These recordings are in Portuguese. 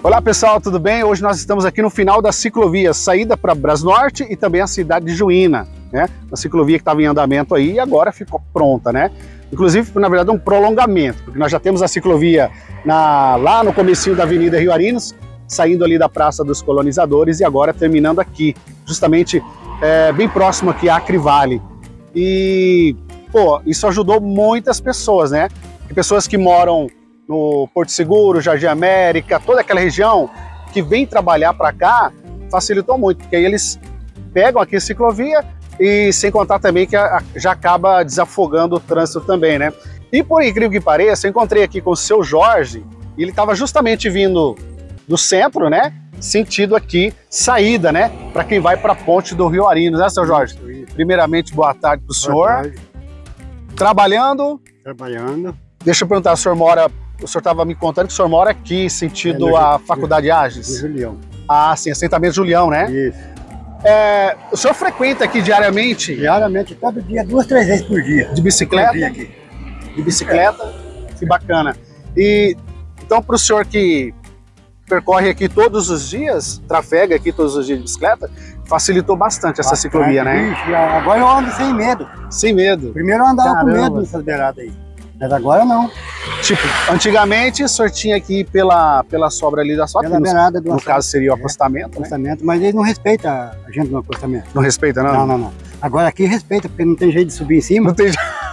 Olá pessoal, tudo bem? Hoje nós estamos aqui no final da ciclovia, saída para Brasnorte e também a cidade de Juína, né? A ciclovia que estava em andamento aí e agora ficou pronta, né? Inclusive, na verdade, um prolongamento, porque nós já temos a ciclovia lá no comecinho da Avenida Rio Arinos, saindo ali da Praça dos Colonizadores e agora terminando aqui, justamente bem próximo aqui a Acre-Vale. E, pô, isso ajudou muitas pessoas, né? E pessoas que moram no Porto Seguro, Jardim América, toda aquela região que vem trabalhar para cá, facilitou muito, porque aí eles pegam aqui a ciclovia e sem contar também que já acaba desafogando o trânsito também, né? E por incrível que pareça, eu encontrei aqui com o seu Jorge, e ele estava justamente vindo do centro, né? Sentido aqui, saída, né? Para quem vai para a ponte do Rio Arinos, né, seu Jorge? Primeiramente, boa tarde para o senhor. Tarde. Trabalhando? Trabalhando. Deixa eu perguntar, o senhor estava me contando que o senhor mora aqui, sentido a Faculdade Agis? Julião. Ah, sim, assentamento Julião, né? Isso. O senhor frequenta aqui diariamente? Diariamente, todo dia, 2, 3 vezes por dia. De bicicleta? Aqui. De bicicleta? Que bacana. E então, para o senhor que percorre aqui todos os dias, trafega aqui todos os dias de bicicleta, facilitou bastante essa ciclovia, né? Ixi, agora eu ando sem medo. Sem medo. Primeiro eu andava com Caramba. medo nessas beiradas aí. Mas agora não. Tipo, antigamente o senhor tinha que ir pela sobra ali da asfalto, Pela beirada do no asfalto. caso seria o acostamento, né? Acostamento, mas eles não respeitam a gente no acostamento. Não respeita, não? Não, não, não. Agora aqui respeita, porque não tem jeito de subir em cima. Não tem...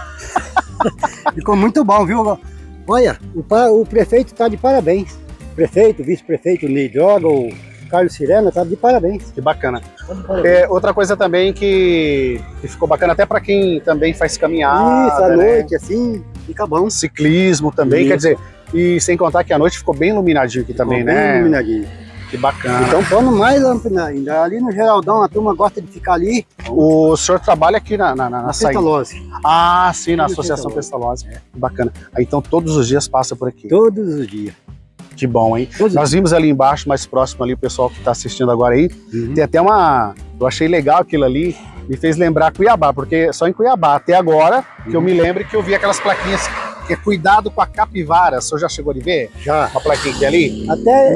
Ficou muito bom, viu? Olha, o prefeito está de parabéns. Prefeito, vice-prefeito Ney Droga, o Carlos Sirena, está de parabéns. Que bacana. Tá de parabéns. Outra coisa também que ficou bacana, até para quem também faz caminhada, Isso, à né? noite, assim, fica bom. Ciclismo também, Isso. quer dizer, e sem contar que a noite ficou bem iluminadinho aqui também, Ficou bem né? iluminadinho. Que bacana. Então pondo mais lâmpada ainda. Ali no Geraldão a turma gosta de ficar ali. O senhor trabalha aqui na saída? Pestalozzi. Ah, sim, na Aqui no Associação Pestalozzi. Que bacana. Aí, então todos os dias passa por aqui. Todos os dias. Que bom, hein? Todos Nós vimos ali embaixo, mais próximo ali, o pessoal que está assistindo agora aí. Uhum. Tem até eu achei legal aquilo ali, me fez lembrar Cuiabá, porque só em Cuiabá, até agora, que eu me lembro que eu vi aquelas plaquinhas, que é cuidado com a capivara. O senhor já chegou de ver? Já. Uma plaquinha que tem ali?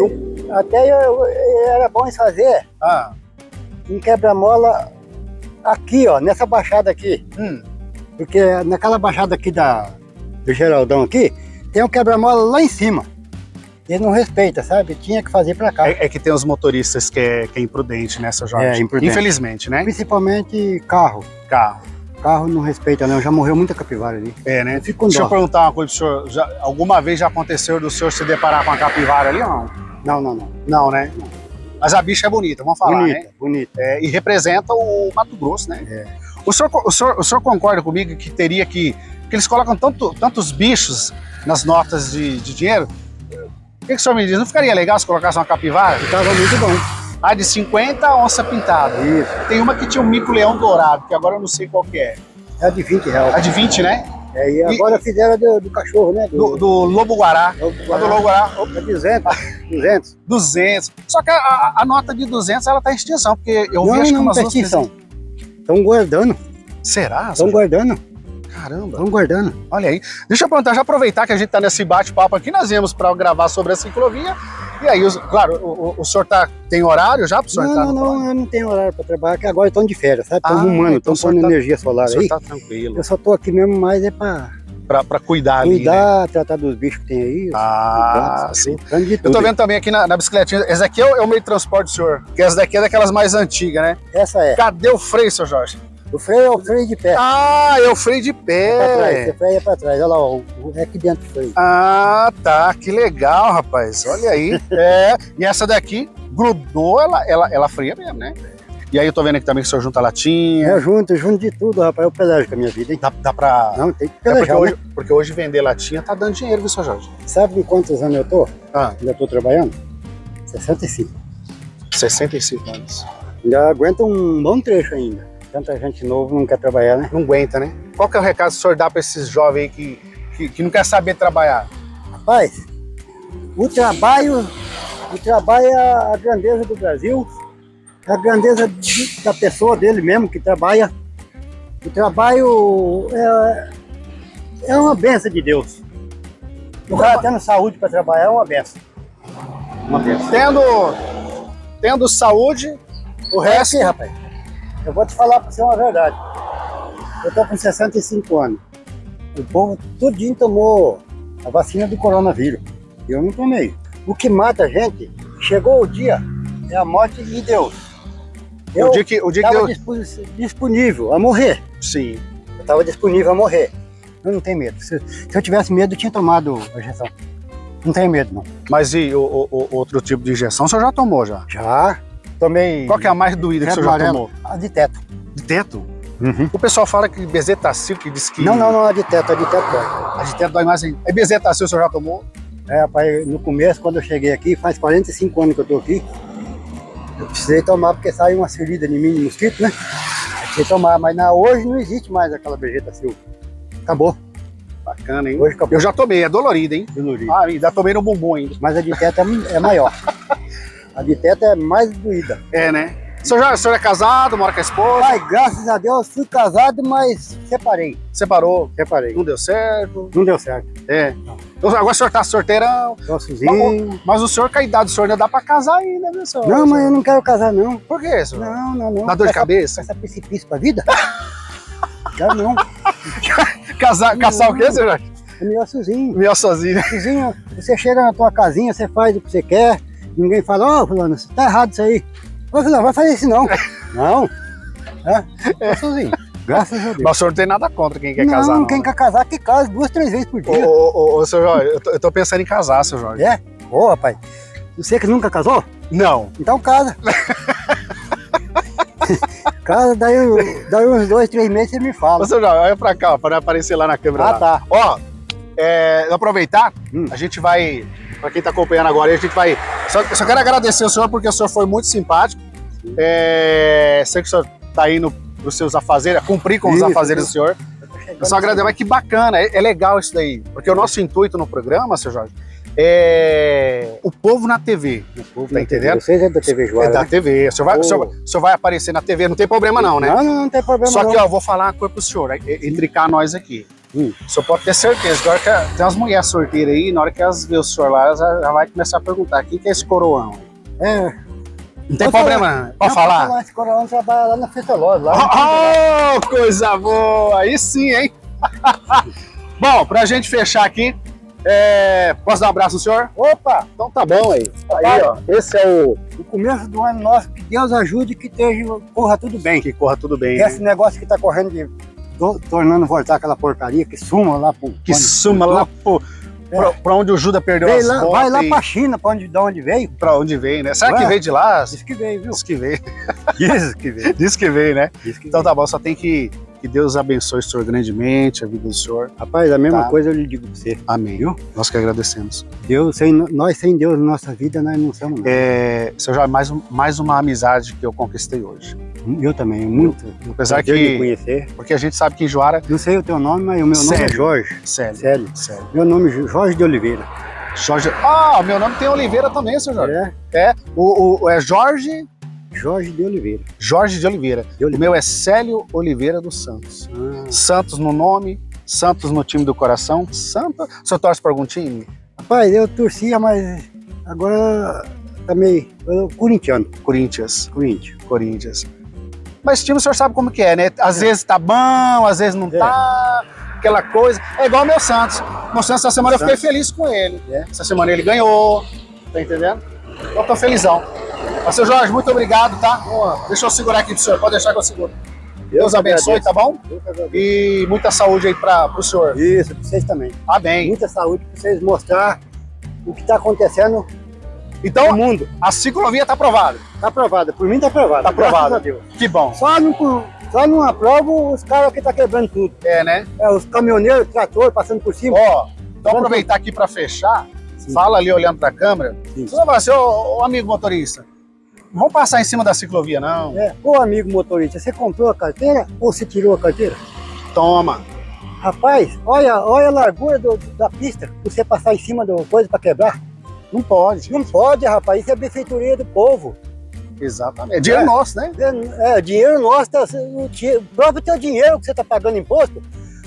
Até era bom em fazer Ah, um quebra-mola aqui, ó, nessa baixada aqui. Porque naquela baixada aqui do Geraldão aqui, tem um quebra-mola lá em cima. Ele não respeita, sabe? Tinha que fazer pra cá. é que tem os motoristas que é imprudente, né, seu Jorge? É, imprudente. Infelizmente, né? Principalmente carro. Carro. Carro não respeita, não. Já morreu muita capivara ali. É, né? Eu fico com Deixa eu dó. perguntar uma coisa pro senhor. Alguma vez já aconteceu do senhor se deparar com uma capivara ali ou não? Não, não, não. Não, né? Mas a bicha é bonita, vamos falar, Bonita, né? bonita. E representa o Mato Grosso, né? É. O senhor concorda comigo que teria que eles colocam tantos bichos nas notas de dinheiro? O que o senhor me diz? Não ficaria legal se colocasse uma capivara? Ficava muito bom. A de 50, onça pintada. Isso. Tem uma que tinha um mico-leão dourado, que agora eu não sei qual que é. É de R$20. A de 20, né? E agora fizeram do cachorro, né? Do lobo-guará. Lobo-guará. A do lobo-guará. É 200. 200. 200. Só que a nota de 200, ela tá em extinção, porque eu vi acho que umas não duas... extinção. Estão guardando. Será? Estão guardando. Caramba. Estão guardando. Olha aí. Deixa eu perguntar, já aproveitar que a gente tá nesse bate-papo aqui, nós viemos para gravar sobre a ciclovia. E aí, claro, o senhor tem horário já para o senhor entrar no Não, eu não tenho horário para trabalhar, porque agora estão de férias, sabe? Estão arrumando, então estão pondo energia solar O senhor aí. tá tranquilo. Eu só tô aqui mesmo, mas é para Para cuidar ali, né? cuidar, tratar dos bichos que tem aí. Sim. De Eu tudo. tô vendo também aqui na bicicletinha, esse aqui é o meio de transporte do senhor, que essa daqui é daquelas mais antigas, né? Essa é. Cadê o freio, seu Jorge? O freio é o freio de pé. Ah, é o freio de Pra trás, pé. você freia pra trás. Olha lá, ó, é aqui dentro do freio. Ah, tá, que legal, rapaz. Olha aí. E essa daqui grudou, ela freia mesmo, né? E aí eu tô vendo aqui também que o senhor junta latinha. Eu junto de tudo, rapaz. Eu pelejo com a minha vida, hein? Dá pra... Não, tem que É pelejar, porque hoje vender latinha tá dando dinheiro, viu, seu Jorge? Sabe com quantos anos eu tô? Ah, Ainda tô trabalhando? 65. 65 anos. Ainda aguenta um bom trecho ainda. Tanta gente novo não quer trabalhar, né? Não aguenta, né? Qual que é o recado que o senhor dá pra esses jovens aí que não quer saber trabalhar? Rapaz, o trabalho é a grandeza do Brasil, é a grandeza da pessoa dele mesmo que trabalha. O trabalho é uma benção de Deus. O cara tendo saúde para trabalhar é uma benção. Uma benção. Tendo saúde, o resto... Aqui, rapaz, eu vou te falar pra você uma verdade. Eu tô com 65 anos. O povo tudinho tomou a vacina do coronavírus. Eu não tomei. O que mata a gente, chegou o dia, é a morte de Deus. O dia que estava disponível a morrer. Sim. Eu estava disponível a morrer. Eu não tenho medo. Se eu tivesse medo, eu tinha tomado a injeção. Não tenho medo, não. Mas e o outro tipo de injeção, o senhor já tomou já? Já. Tomei... Qual que é a mais doída que o senhor já tomou? A de teto. De teto? Uhum. O pessoal fala que bezetacil, que diz que... Não, a de teto dói. A de teto dói mais ainda. É bezetacil, o senhor já tomou? É, rapaz, no começo, quando eu cheguei aqui, faz 45 anos que eu tô aqui, eu precisei tomar porque saiu uma ferida em mim de mosquito, né? Eu precisei tomar, mas hoje não existe mais aquela bezetacil. Acabou. Bacana, hein? Hoje acabou. Eu já tomei, é dolorido, hein? Dolorido. Ah, ainda tomei no bumbum ainda. Mas a de teto é maior. A de teto é mais doída. É, né? O senhor é casado, mora com a esposa? Pai, graças a Deus, fui casado, mas separei. Separou? Separei. Não deu certo? Não deu certo. É. Então, agora o senhor tá sorteirão. Tô sozinho. Mas o senhor, com a idade do senhor, ainda dá pra casar ainda, né, senhor? Não, mas eu não quero casar, não. Por quê, senhor? Não. Dá dor de cabeça? Essa precipício pra vida? Quero não. Caçar o quê, senhor? É melhor sozinho. Melhor sozinho, né? Sozinho, você chega na tua casinha, você faz o que você quer, ninguém fala, ó, fulano, tá errado isso aí. Ô, fulano, vai fazer isso não. Não. É sozinho. Graças a Deus. Mas o senhor não tem nada contra quem quer casar, não. Quem quer casar, que casa 2, 3 vezes por dia. Ô, seu Jorge, eu tô pensando em casar, seu Jorge. É? Ô, rapaz, você que nunca casou? Não. Então casa. Casa, daí uns 2, 3 meses você me fala. Ô, seu Jorge, olha pra cá, para aparecer lá na câmera. Ah, lá. tá. Ó, aproveitar, a gente vai, pra quem tá acompanhando agora, a gente vai... Só quero agradecer o senhor, porque o senhor foi muito simpático. Sei que o senhor tá indo pros seus afazeres, cumprir com os afazeres do senhor. Eu só agradeço, mas que bacana, é legal isso daí. Porque o nosso intuito no programa, seu Jorge, é o povo na TV. O povo, tá entendendo? Vocês é da TV Joara, É da né? TV. O senhor vai aparecer na TV, não tem problema não, né? Não tem problema Só não. que, ó, eu vou falar uma coisa pro senhor, entre cá nós aqui. O senhor pode ter certeza que na hora que tem umas mulheres sorteiras aí, na hora que elas verem o senhor lá, elas já vai começar a perguntar, quem que é esse coroão? Não tem problema, pode falar? Esse coroão trabalha lá na Festa Loja, lá. Oh, coisa boa! Aí sim, hein? Bom, pra gente fechar aqui, posso dar um abraço no senhor? Opa! Então tá bom aí. Aí, ó, esse é o começo do ano nosso, que Deus ajude que corra tudo bem. Que corra tudo bem. Esse negócio que tá correndo tornando voltar aquela porcaria, que suma lá pro... Que suma lá pra onde o Judas perdeu as botas. Vai lá pra China, da onde veio. Pra onde veio, né? Será que veio de lá? Diz que veio, viu? Diz que veio. Diz que veio. Diz que veio, né? Então veio. tá bom, só tem que Deus abençoe o senhor grandemente, a vida do senhor. Rapaz, a mesma coisa eu lhe digo pra você. Amém. Viu? Nós que agradecemos. Nós sem Deus na nossa vida, nós não somos nada. Seu Jorge, mais uma amizade que eu conquistei hoje. Eu também, muito. Apesar de que... conhecer. Porque a gente sabe que em Joara... Não sei o teu nome, mas o meu nome é Jorge. Célio. Meu nome é Jorge de Oliveira. Jorge... meu nome tem Oliveira também, seu Jorge. É Jorge... Jorge de Oliveira. Jorge de Oliveira. O meu é Célio Oliveira dos Santos. Santos no nome, Santos no time do coração. Santo... O senhor torce para algum time? Rapaz, eu torcia, mas agora tá meio... corintiano. Corinthians. Corinthians. Mas time o senhor sabe como que é, né? Às vezes tá bom, às vezes não tá, aquela coisa. É igual o meu Santos. Meu Santos, essa semana eu fiquei feliz com ele. Essa semana ele ganhou, tá entendendo? Então tô felizão. Mas, seu Jorge, muito obrigado, tá? Deixa eu segurar aqui pro senhor, pode deixar que eu seguro. Deus abençoe, tá bom? E muita saúde aí pro senhor. Isso, pra vocês também. Amém. Muita saúde pra vocês mostrar o que tá acontecendo então, no mundo. A ciclovia tá aprovada? Tá aprovada, por mim tá aprovada. Tá aprovada. Graças a Deus. Que bom. Só não aprovam os caras que tá quebrando tudo. Né? Os caminhoneiros, trator passando por cima. Então aproveitar aqui pra fechar, fala ali olhando pra câmera. Você vai falar assim, ô amigo motorista, não vamos passar em cima da ciclovia, não. Ô amigo motorista, você comprou a carteira ou você tirou a carteira? Toma. Rapaz, olha a largura da pista pra você passar em cima da coisa pra quebrar. Não pode. Não pode, rapaz, isso é benfeitoria do povo. Exatamente. É dinheiro nosso, né? Dinheiro nosso, o próprio teu dinheiro que você tá pagando imposto,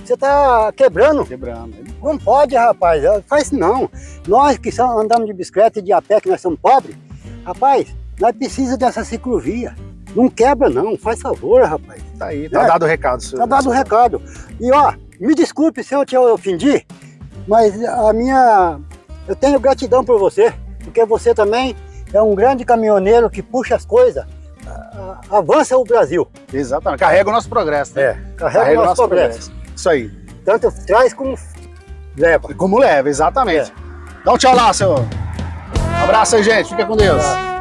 Você tá quebrando. Quebrando. Não pode, rapaz. Faz isso não. Nós que andamos de bicicleta e de a pé, que nós somos pobres, rapaz, nós precisamos dessa ciclovia. Não quebra não, faz favor, rapaz. Tá aí, tá dado o recado, senhor. Tá dado o recado. E ó, me desculpe se eu te ofendi, mas eu tenho gratidão por você, porque você também é um grande caminhoneiro que puxa as coisas, avança o Brasil. Exatamente, carrega o nosso progresso. Né? Carrega o nosso progresso. Isso aí. Tanto traz como leva. Como leva, exatamente. Dá um tchau lá, senhor. Um abraço aí, gente. Fica com Deus.